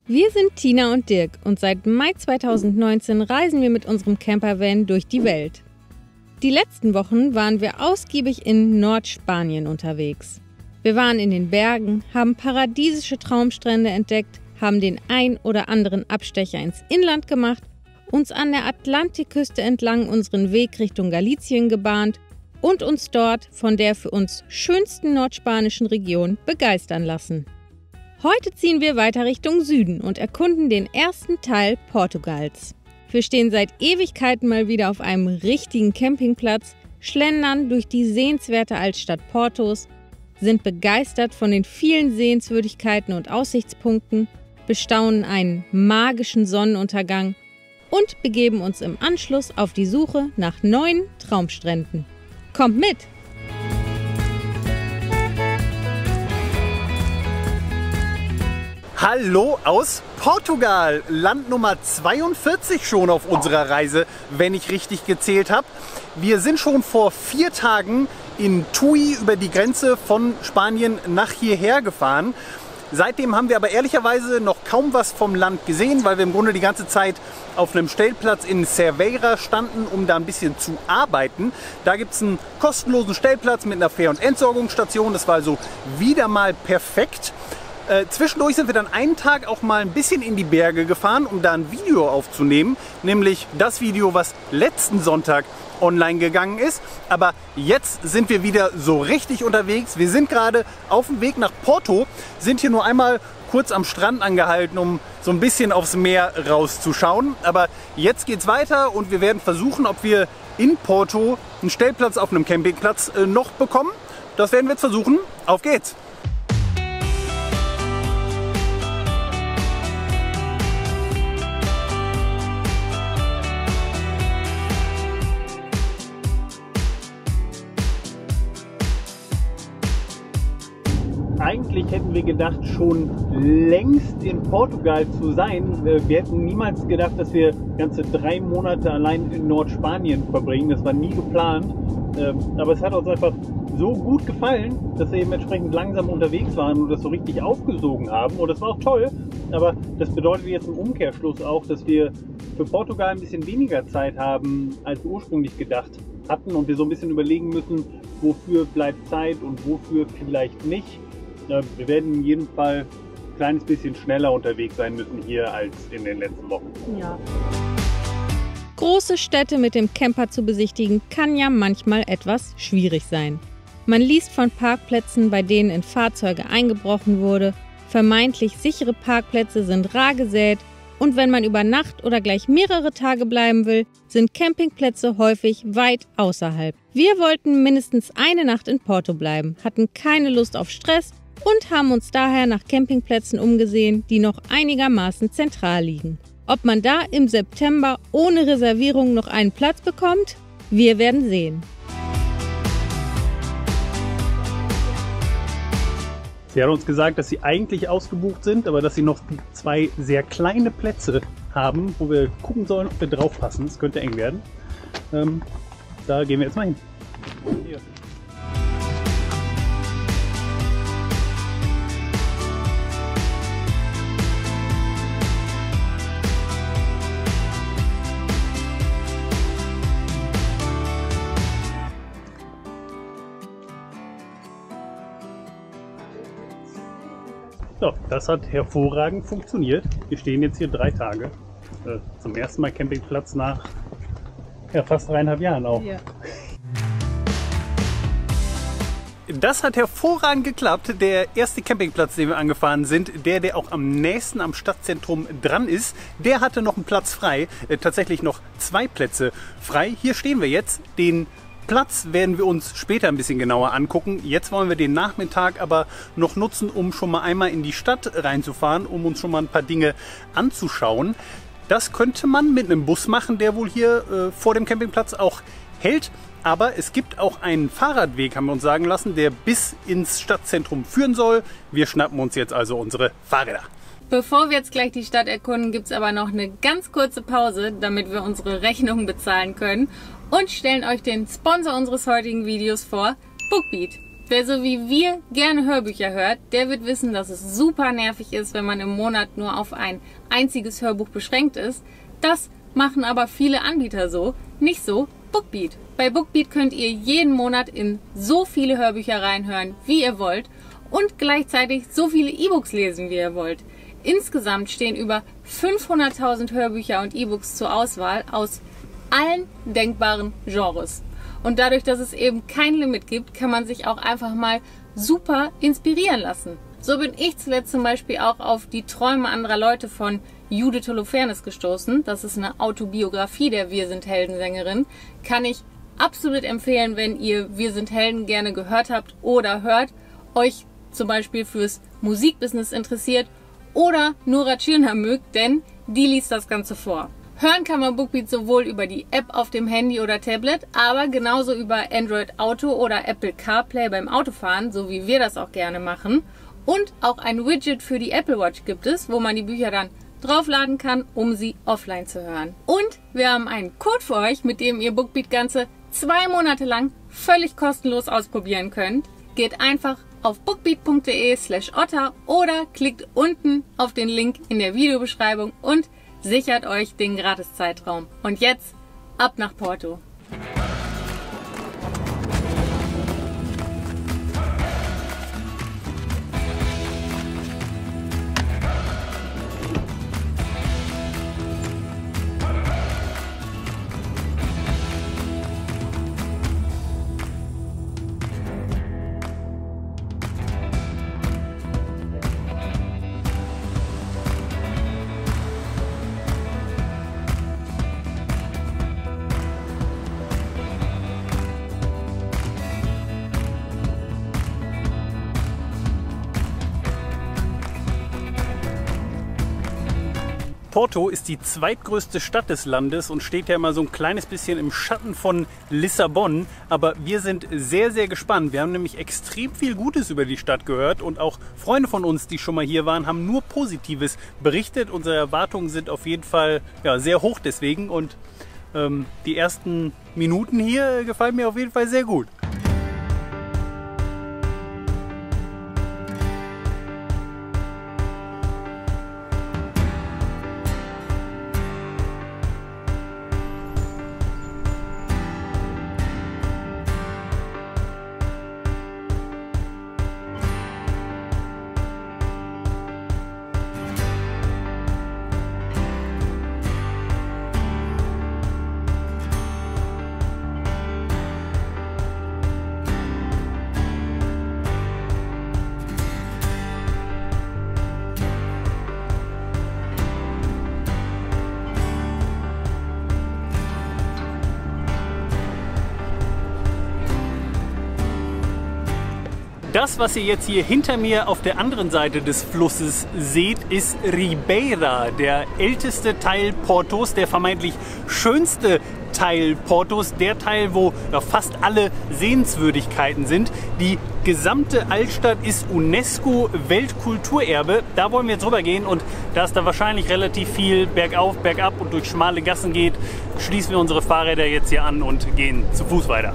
Wir sind Tina und Dirk und seit Mai 2019 reisen wir mit unserem Campervan durch die Welt. Die letzten Wochen waren wir ausgiebig in Nordspanien unterwegs. Wir waren in den Bergen, haben paradiesische Traumstrände entdeckt, haben den ein oder anderen Abstecher ins Inland gemacht, uns an der Atlantikküste entlang unseren Weg Richtung Galicien gebahnt und uns dort von der für uns schönsten nordspanischen Region begeistern lassen. Heute ziehen wir weiter Richtung Süden und erkunden den ersten Teil Portugals. Wir stehen seit Ewigkeiten mal wieder auf einem richtigen Campingplatz, schlendern durch die sehenswerte Altstadt Portos, sind begeistert von den vielen Sehenswürdigkeiten und Aussichtspunkten, bestaunen einen magischen Sonnenuntergang und begeben uns im Anschluss auf die Suche nach neuen Traumstränden. Kommt mit! Hallo aus Portugal, Land Nummer 42 schon auf unserer Reise, wenn ich richtig gezählt habe. Wir sind schon vor 4 Tagen in Tui über die Grenze von Spanien nach hierher gefahren. Seitdem haben wir aber ehrlicherweise noch kaum was vom Land gesehen, weil wir im Grunde die ganze Zeit auf einem Stellplatz in Cerveira standen, um da ein bisschen zu arbeiten. Da gibt es einen kostenlosen Stellplatz mit einer Fähr- und Entsorgungsstation. Das war also wieder mal perfekt. Zwischendurch sind wir dann einen Tag auch mal ein bisschen in die Berge gefahren, um da ein Video aufzunehmen. Nämlich das Video, was letzten Sonntag online gegangen ist. Aber jetzt sind wir wieder so richtig unterwegs. Wir sind gerade auf dem Weg nach Porto, sind hier nur einmal kurz am Strand angehalten, um so ein bisschen aufs Meer rauszuschauen. Aber jetzt geht's weiter und wir werden versuchen, ob wir in Porto einen Stellplatz auf einem Campingplatz noch bekommen. Das werden wir jetzt versuchen. Auf geht's! Eigentlich hätten wir gedacht, schon längst in Portugal zu sein. Wir hätten niemals gedacht, dass wir ganze 3 Monate allein in Nordspanien verbringen. Das war nie geplant. Aber es hat uns einfach so gut gefallen, dass wir eben entsprechend langsam unterwegs waren und das so richtig aufgesogen haben. Und das war auch toll. Aber das bedeutet jetzt im Umkehrschluss auch, dass wir für Portugal ein bisschen weniger Zeit haben, als wir ursprünglich gedacht hatten. Und wir so ein bisschen überlegen müssen, wofür bleibt Zeit und wofür vielleicht nicht. Wir werden in jedem Fall ein kleines bisschen schneller unterwegs sein müssen hier als in den letzten Wochen. Ja. Große Städte mit dem Camper zu besichtigen, kann ja manchmal etwas schwierig sein. Man liest von Parkplätzen, bei denen in Fahrzeuge eingebrochen wurde, vermeintlich sichere Parkplätze sind rar gesät und wenn man über Nacht oder gleich mehrere Tage bleiben will, sind Campingplätze häufig weit außerhalb. Wir wollten mindestens eine Nacht in Porto bleiben, hatten keine Lust auf Stress und haben uns daher nach Campingplätzen umgesehen, die noch einigermaßen zentral liegen. Ob man da im September ohne Reservierung noch einen Platz bekommt? Wir werden sehen. Sie hat uns gesagt, dass sie eigentlich ausgebucht sind, aber dass sie noch 2 sehr kleine Plätze haben, wo wir gucken sollen, ob wir drauf passen. Das könnte eng werden. Da gehen wir jetzt mal hin. Hier. So, das hat hervorragend funktioniert. Wir stehen jetzt hier 3 Tage. Zum ersten Mal Campingplatz nach fast 3,5 Jahren auch. Ja. Das hat hervorragend geklappt. Der erste Campingplatz, den wir angefahren sind, der auch am nächsten am Stadtzentrum dran ist, der hatte noch einen Platz frei. Tatsächlich noch 2 Plätze frei. Hier stehen wir jetzt. Den Platz werden wir uns später ein bisschen genauer angucken. Jetzt wollen wir den Nachmittag aber noch nutzen, um schon mal einmal in die Stadt reinzufahren, um uns schon mal ein paar Dinge anzuschauen. Das könnte man mit einem Bus machen, der wohl hier vor dem Campingplatz auch hält. Aber es gibt auch einen Fahrradweg, haben wir uns sagen lassen, der bis ins Stadtzentrum führen soll. Wir schnappen uns jetzt also unsere Fahrräder. Bevor wir jetzt gleich die Stadt erkunden, gibt es aber noch eine ganz kurze Pause, damit wir unsere Rechnungen bezahlen können und stellen euch den Sponsor unseres heutigen Videos vor, Bookbeat. Wer so wie wir gerne Hörbücher hört, der wird wissen, dass es super nervig ist, wenn man im Monat nur auf ein einziges Hörbuch beschränkt ist. Das machen aber viele Anbieter so, nicht so Bookbeat. Bei Bookbeat könnt ihr jeden Monat in so viele Hörbücher reinhören, wie ihr wollt und gleichzeitig so viele E-Books lesen, wie ihr wollt. Insgesamt stehen über 500.000 Hörbücher und E-Books zur Auswahl aus allen denkbaren Genres. Und dadurch, dass es eben kein Limit gibt, kann man sich auch einfach mal super inspirieren lassen. So bin ich zuletzt zum Beispiel auch auf Die Träume anderer Leute von Judith Holofernes gestoßen. Das ist eine Autobiografie der Wir sind Helden-Sängerin. Kann ich absolut empfehlen, wenn ihr Wir sind Helden gerne gehört habt oder hört, euch zum Beispiel fürs Musikbusiness interessiert oder Nora Tschirner mögt, denn die liest das Ganze vor. Hören kann man Bookbeat sowohl über die App auf dem Handy oder Tablet, aber genauso über Android Auto oder Apple CarPlay beim Autofahren, so wie wir das auch gerne machen. Und auch ein Widget für die Apple Watch gibt es, wo man die Bücher dann draufladen kann, um sie offline zu hören. Und wir haben einen Code für euch, mit dem ihr Bookbeat ganze 2 Monate lang völlig kostenlos ausprobieren könnt. Geht einfach auf bookbeat.de/otter oder klickt unten auf den Link in der Videobeschreibung und sichert euch den Gratiszeitraum. Und jetzt ab nach Porto. Porto ist die zweitgrößte Stadt des Landes und steht ja immer so ein kleines bisschen im Schatten von Lissabon. Aber wir sind sehr, sehr gespannt. Wir haben nämlich extrem viel Gutes über die Stadt gehört und auch Freunde von uns, die schon mal hier waren, haben nur Positives berichtet. Unsere Erwartungen sind auf jeden Fall sehr hoch deswegen und die ersten Minuten hier gefallen mir auf jeden Fall sehr gut. Das, was ihr jetzt hier hinter mir auf der anderen Seite des Flusses seht, ist Ribeira, der älteste Teil Portos, der vermeintlich schönste Teil Portos, der Teil, wo fast alle Sehenswürdigkeiten sind. Die gesamte Altstadt ist UNESCO-Weltkulturerbe. Da wollen wir jetzt rüber gehen und da es da wahrscheinlich relativ viel bergauf, bergab und durch schmale Gassen geht, schließen wir unsere Fahrräder jetzt hier an und gehen zu Fuß weiter.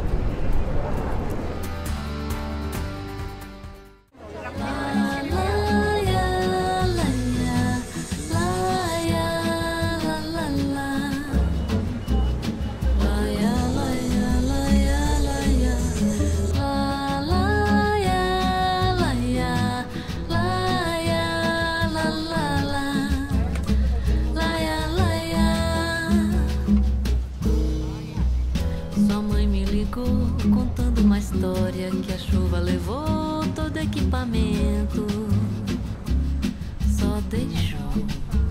Contando uma história que a chuva levou todo equipamento, só deixou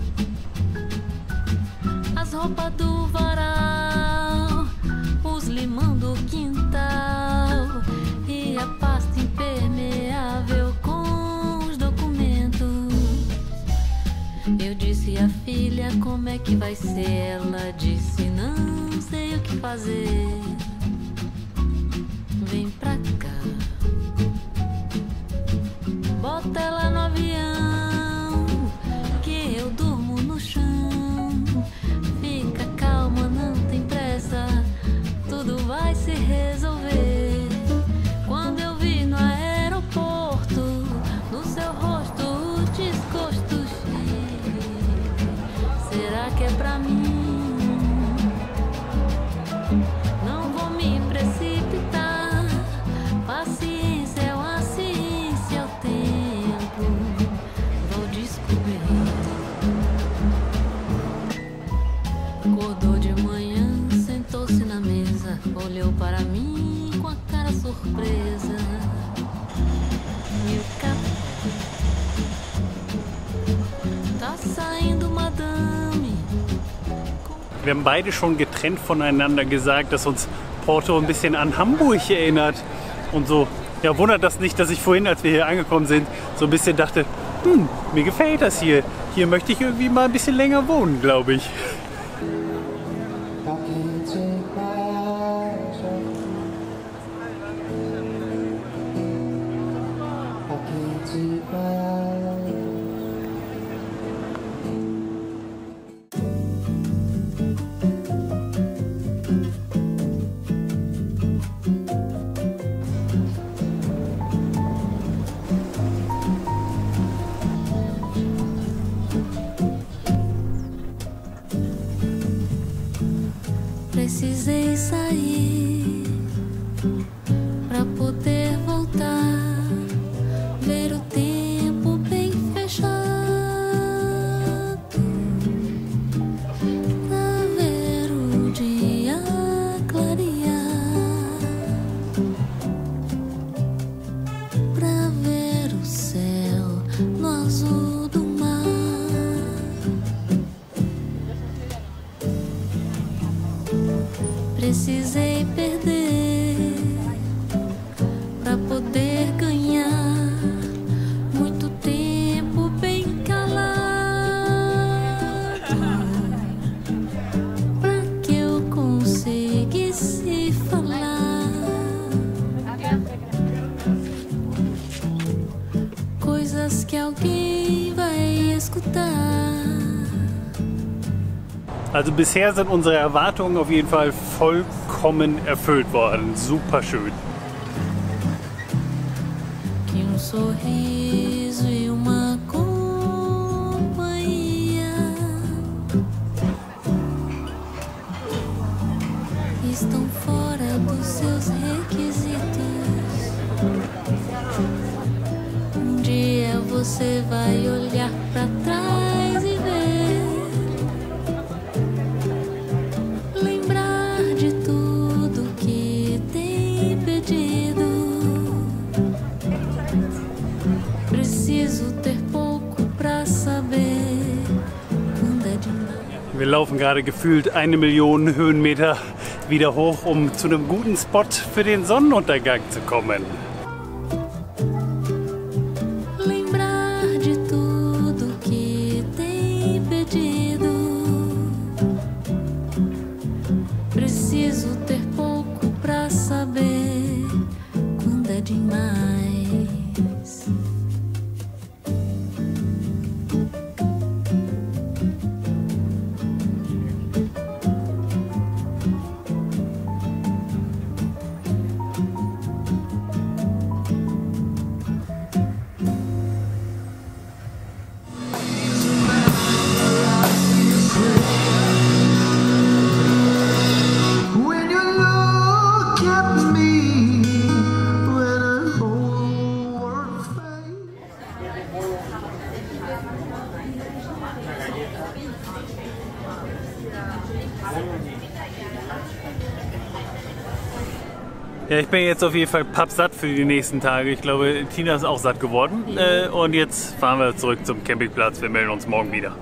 as roupas do varal, os limão do quintal e a pasta impermeável com os documentos. Eu disse à filha como é que vai ser, ela disse não sei o que fazer. Vem pra cá, bota ela no avião, que eu durmo no chão. Fica calma, não tem pressa, tudo vai se resolver. Quando eu vi no que é pra mim. Não vou me precipitar. Paciência é uma ciência, é o tempo. Vou descobrir. Acordou de manhã, sentou-se na mesa, olhou para mim com a cara surpresa. E o café tá saindo, madame. Wir haben beide schon getrennt voneinander gesagt, dass uns Porto ein bisschen an Hamburg erinnert. Und so, ja, wundert das nicht, dass ich vorhin, als wir hier angekommen sind, so ein bisschen dachte, mir gefällt das hier. Hier möchte ich irgendwie mal ein bisschen länger wohnen, glaube ich. Precisei sair pra poder voltar, ver o tempo bem fechado, pra ver o dia clarear, pra ver o céu no azul do mar. Precisei perder pra poder ganhar muito tempo bem calado, pra que eu conseguisse falar coisas que alguém vai escutar. Also bisher sind unsere Erwartungen auf jeden Fall vollkommen erfüllt worden. Super schön. Que sorriso e uma companhia estão fora dos seus requisitos. Dia você vai olhar pra trás e ver, lembrar de tudo que tem pedido. Preciso ter pouco pra saber quando é demais. Wir laufen gerade gefühlt 1 Million Höhenmeter wieder hoch, um zu einem guten Spot für den Sonnenuntergang zu kommen. Lembrar de tudo que tem pedido. Preciso ter pouco pra saber quando é demais. When you look at me, when the whole world fades. Ja, ich bin jetzt auf jeden Fall pappsatt für die nächsten Tage. Ich glaube, Tina ist auch satt geworden. Und jetzt fahren wir zurück zum Campingplatz. Wir melden uns morgen wieder.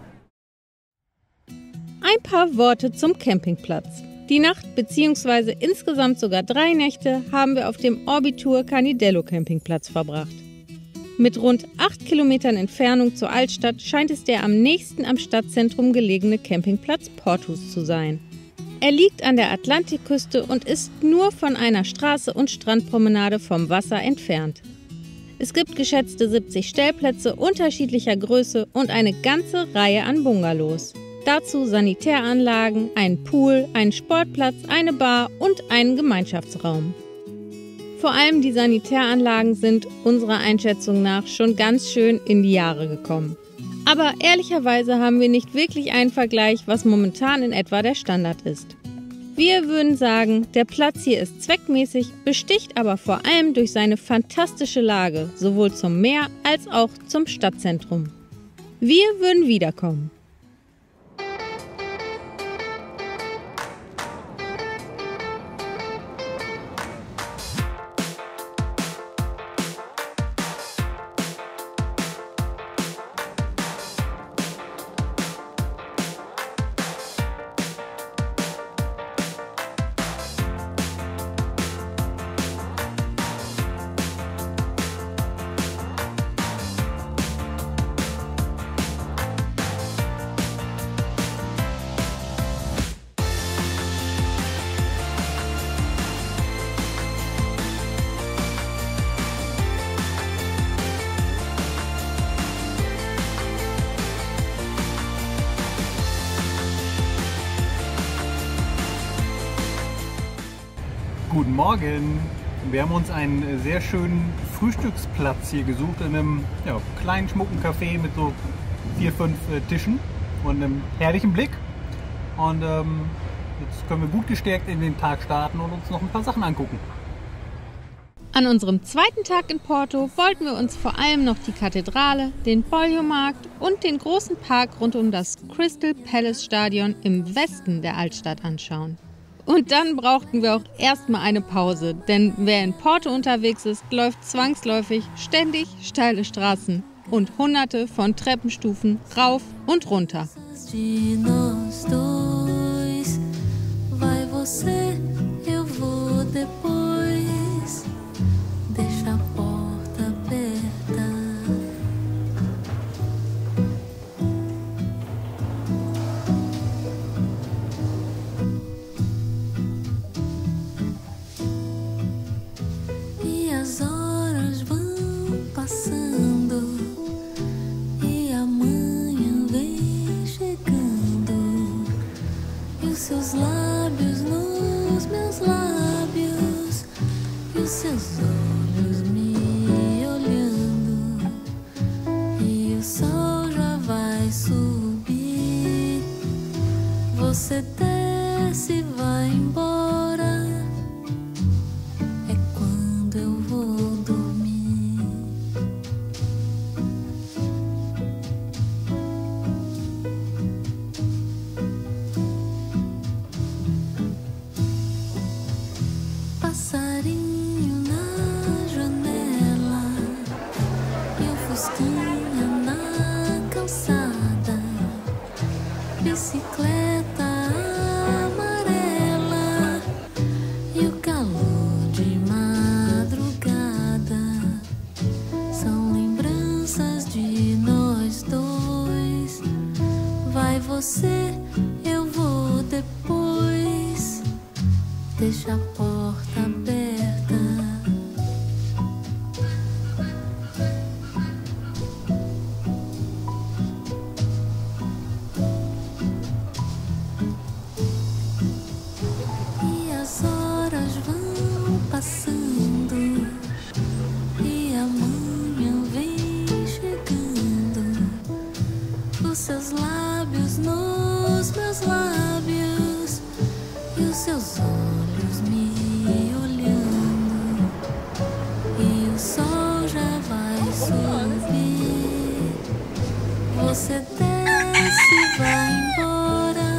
Ein paar Worte zum Campingplatz. Die Nacht bzw. insgesamt sogar 3 Nächte haben wir auf dem Orbitur Canidello Campingplatz verbracht. Mit rund 8 Kilometern Entfernung zur Altstadt scheint es der am nächsten am Stadtzentrum gelegene Campingplatz Portus zu sein. Er liegt an der Atlantikküste und ist nur von einer Straße und Strandpromenade vom Wasser entfernt. Es gibt geschätzte 70 Stellplätze unterschiedlicher Größe und eine ganze Reihe an Bungalows. Dazu Sanitäranlagen, einen Pool, einen Sportplatz, eine Bar und einen Gemeinschaftsraum. Vor allem die Sanitäranlagen sind unserer Einschätzung nach schon ganz schön in die Jahre gekommen. Aber ehrlicherweise haben wir nicht wirklich einen Vergleich, was momentan in etwa der Standard ist. Wir würden sagen, der Platz hier ist zweckmäßig, besticht aber vor allem durch seine fantastische Lage, sowohl zum Meer als auch zum Stadtzentrum. Wir würden wiederkommen. Guten Morgen! Wir haben uns einen sehr schönen Frühstücksplatz hier gesucht in einem kleinen, schmucken Café mit so 4, 5 Tischen und einem herrlichen Blick. Und jetzt können wir gut gestärkt in den Tag starten und uns noch ein paar Sachen angucken. An unserem zweiten Tag in Porto wollten wir uns vor allem noch die Kathedrale, den Boljo-Markt und den großen Park rund um das Crystal Palace Stadion im Westen der Altstadt anschauen. Und dann brauchten wir auch erstmal eine Pause, denn wer in Porto unterwegs ist, läuft zwangsläufig ständig steile Straßen und hunderte von Treppenstufen rauf und runter. De nós dois, vai você, eu vou depois, deixa a porta aberta. E as horas vão passando e amanhã vem chegando e os seus lábios nos meus lábios e os seus olhos me olhando e o sol já vai subir, você desce e vai embora, é quando eu vou dormir. Passarinho na janela e o fusquinha na calçada, bicicleta amarela e o calor de madrugada são lembranças de nós dois. Vai você, eu vou depois, deixa a porta aberta. E as horas vão passando e amanhã vem chegando, os seus lábios nos meus lábios e os seus olhos me olhando e o sol já vai subir, você desce e vai embora.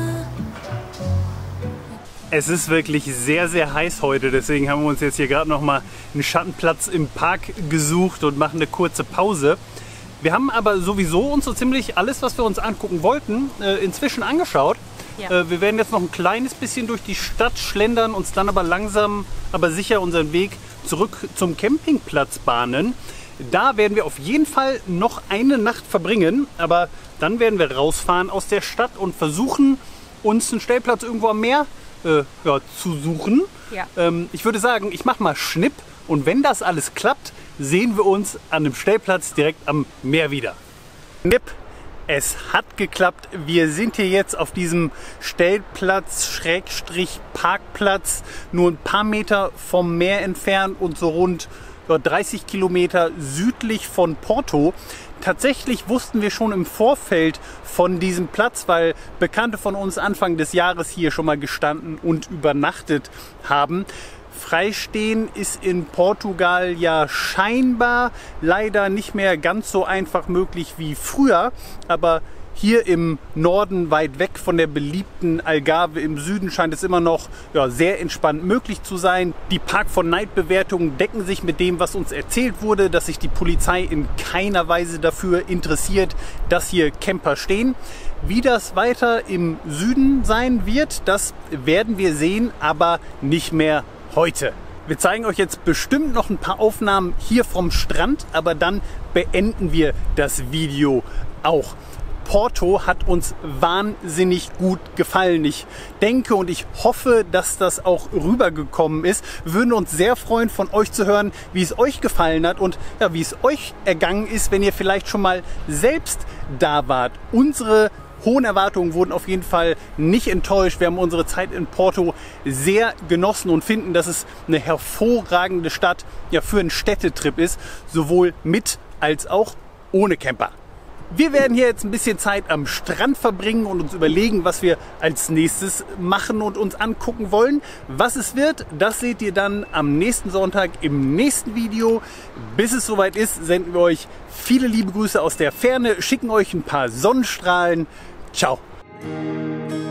Es ist wirklich sehr, sehr heiß heute, deswegen haben wir uns jetzt hier gerade noch mal einen Schattenplatz im Park gesucht und machen eine kurze Pause. Wir haben aber sowieso uns so ziemlich alles, was wir uns angucken wollten, inzwischen angeschaut. Ja. Wir werden jetzt noch ein kleines bisschen durch die Stadt schlendern, uns dann aber langsam, aber sicher unseren Weg zurück zum Campingplatz bahnen. Da werden wir auf jeden Fall noch eine Nacht verbringen, aber dann werden wir rausfahren aus der Stadt und versuchen, uns einen Stellplatz irgendwo am Meer zu suchen. Ja. Ich würde sagen, ich mache mal Schnipp und wenn das alles klappt, sehen wir uns an dem Stellplatz direkt am Meer wieder. Schnipp, es hat geklappt. Wir sind hier jetzt auf diesem Stellplatz, Schrägstrich Parkplatz, nur ein paar Meter vom Meer entfernt und so rund 30 Kilometer südlich von Porto. Tatsächlich wussten wir schon im Vorfeld von diesem Platz, weil Bekannte von uns Anfang des Jahres hier schon mal gestanden und übernachtet haben. Freistehen ist in Portugal ja scheinbar leider nicht mehr ganz so einfach möglich wie früher, aber hier im Norden, weit weg von der beliebten Algarve im Süden, scheint es immer noch sehr entspannt möglich zu sein. Die Park-for-Night-Bewertungen decken sich mit dem, was uns erzählt wurde, dass sich die Polizei in keiner Weise dafür interessiert, dass hier Camper stehen. Wie das weiter im Süden sein wird, das werden wir sehen, aber nicht mehr heute. Wir zeigen euch jetzt bestimmt noch ein paar Aufnahmen hier vom Strand, aber dann beenden wir das Video auch. Porto hat uns wahnsinnig gut gefallen. Ich denke und ich hoffe, dass das auch rübergekommen ist. Wir würden uns sehr freuen, von euch zu hören, wie es euch gefallen hat und wie es euch ergangen ist, wenn ihr vielleicht schon mal selbst da wart. Unsere hohen Erwartungen wurden auf jeden Fall nicht enttäuscht. Wir haben unsere Zeit in Porto sehr genossen und finden, dass es eine hervorragende Stadt für einen Städtetrip ist, sowohl mit als auch ohne Camper. Wir werden hier jetzt ein bisschen Zeit am Strand verbringen und uns überlegen, was wir als nächstes machen und uns angucken wollen. Was es wird, das seht ihr dann am nächsten Sonntag im nächsten Video. Bis es soweit ist, senden wir euch viele liebe Grüße aus der Ferne, schicken euch ein paar Sonnenstrahlen. Ciao!